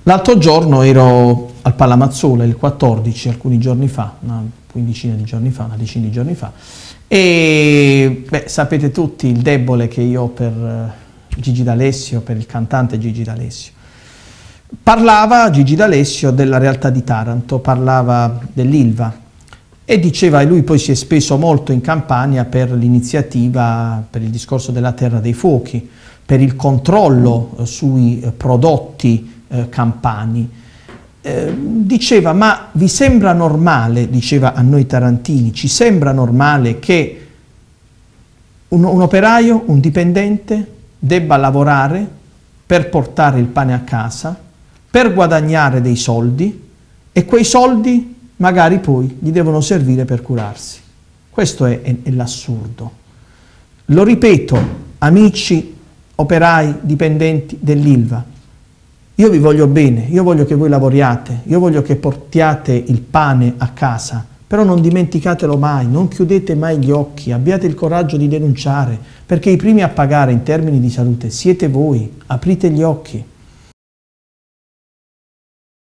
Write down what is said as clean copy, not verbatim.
L'altro giorno ero al Pallamazzola, il 14, alcuni giorni fa, una quindicina di giorni fa, una decina di giorni fa, e sapete tutti il debole che io ho per Gigi D'Alessio, per il cantante Gigi D'Alessio. Parlava Gigi D'Alessio della realtà di Taranto, parlava dell'Ilva e diceva, e lui poi si è speso molto in Campania per l'iniziativa, per il discorso della Terra dei Fuochi, per il controllo sui prodotti campani. Diceva, ma vi sembra normale, diceva a noi tarantini, ci sembra normale che un operaio, un dipendente debba lavorare per portare il pane a casa, per guadagnare dei soldi e quei soldi magari poi gli devono servire per curarsi. Questo è l'assurdo. Lo ripeto, amici operai, dipendenti dell'Ilva, io vi voglio bene, io voglio che voi lavoriate, io voglio che portiate il pane a casa, però non dimenticatelo mai, non chiudete mai gli occhi, abbiate il coraggio di denunciare, perché i primi a pagare in termini di salute siete voi, aprite gli occhi.